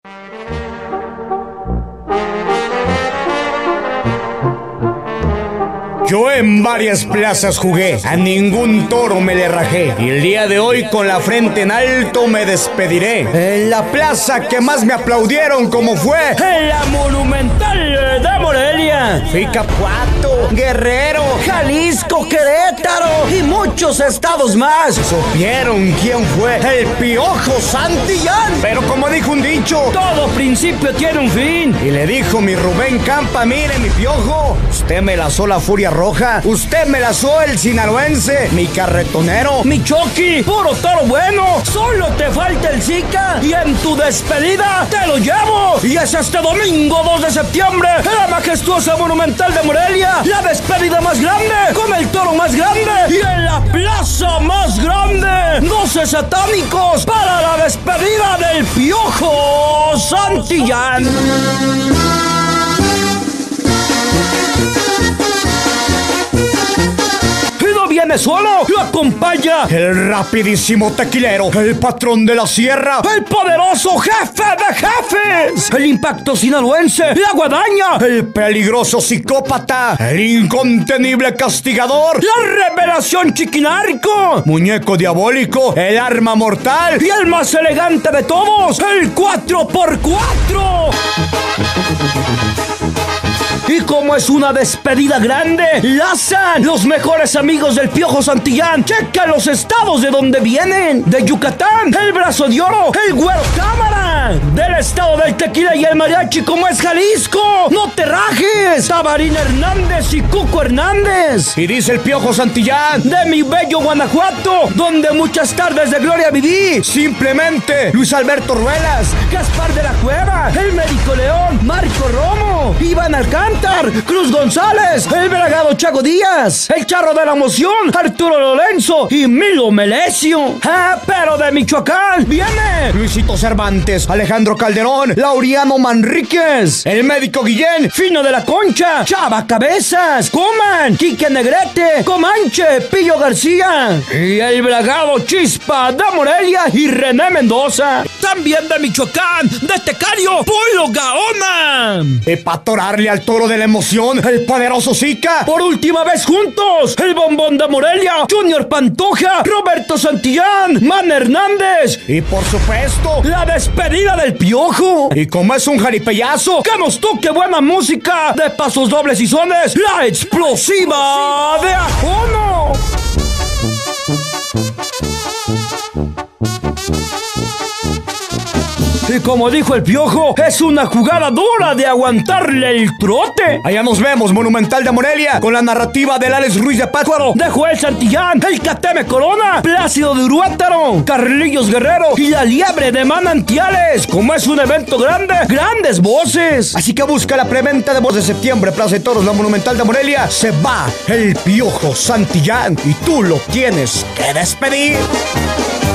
Yo en varias plazas jugué, a ningún toro me le rajé. Y el día de hoy con la frente en alto me despediré. En la plaza que más me aplaudieron como fue en la Monumental de Morelia. Fui Capuato, Guerrero, Jalisco, Querétaro y muchos estados más. Supieron quién fue el Piojo Santillán. Pero como dijo un dicho, todo principio tiene un fin. Y le dijo mi Rubén Campa, mire mi Piojo, usted me lanzó la furia roja, usted me lanzó el sinaloense, mi carretonero, mi Chucky, puro toro bueno, solo te falta el Zika y en tu despedida te lo llevo. Y es este domingo 2 de septiembre, en la majestuosa Monumental de Morelia, la despedida más grande, con el toro más grande y en la plaza más grande, 12 satánicos para la despedida del Piojo Santillán. Viene solo, lo acompaña el rapidísimo tequilero, el patrón de la sierra, el poderoso jefe de jefes, el impacto sinaloense, la guadaña, el peligroso psicópata, el incontenible castigador, la revelación chiquinarco, muñeco diabólico, el arma mortal y el más elegante de todos, el 4x4. Y como es una despedida grande, lazan los mejores amigos del Piojo Santillán. Checa los estados de donde vienen. De Yucatán, el Brazo de Oro, el Güero Cámara. Del estado del tequila y el mariachi, como es Jalisco. No te rajes. Tabarín Hernández y Cuco Hernández. Y dice el Piojo Santillán, de mi bello Guanajuato, donde muchas tardes de gloria viví. Simplemente Luis Alberto Ruelas, Gaspar de la Cueva, el Médico León, Marco Romo, Iván Alcántara, Cruz González, el Bragado Chago Díaz, el Charro de la Emoción, Arturo Lorenzo y Milo Melesio. Pero de Michoacán viene Luisito Cervantes, Alejandro Calderón, Laureano Manríquez, el Médico Guillén, Fino de la Concha, Chava Cabezas, Coman, Quique Negrete, Comanche, Pillo García y el Bragado Chispa de Morelia y René Mendoza. También de Michoacán, de Tecario, Polo Gaona. Y para atorarle al toro de la emoción, el poderoso Zika. Por última vez juntos, el Bombón de Morelia, Junior Pantoja, Roberto Santillán, Man Hernández y por supuesto, la despedida del Piojo. Y como es un jaripellazo, que nos toque buena música de pasos dobles y sones, la explosiva de Ajono. Y como dijo el Piojo, es una jugada dura de aguantarle el trote. Allá nos vemos, Monumental de Morelia, con la narrativa del Alex Ruiz de Pátzcuaro, de Joel Santillán, el Cateme Corona, Plácido de Uruátaro, Carlillos Guerrero y la Liebre de Manantiales. Como es un evento grande, grandes voces. Así que busca la preventa de 2 de septiembre, Plaza de Toros, la Monumental de Morelia. Se va el Piojo Santillán y tú lo tienes que despedir.